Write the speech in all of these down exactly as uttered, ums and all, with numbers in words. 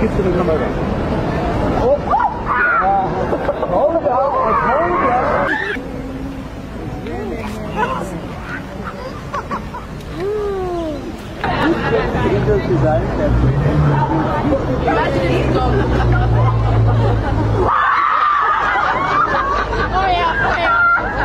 있으면 한번 해봐. 어? 야, 거울이야, 거울이야. Angel design that Imagine it's gone. Oh yeah, oh yeah.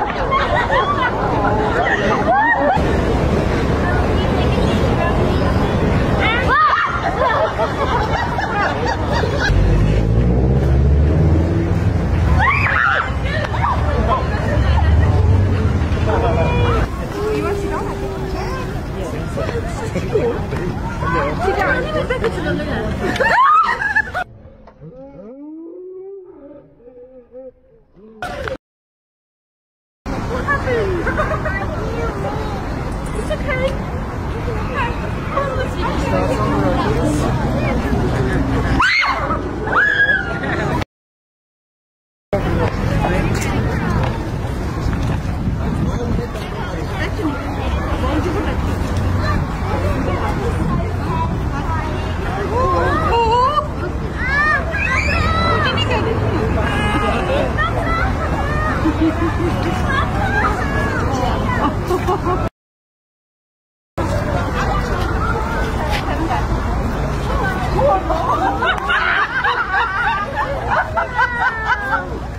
What happened? It's okay. Oh,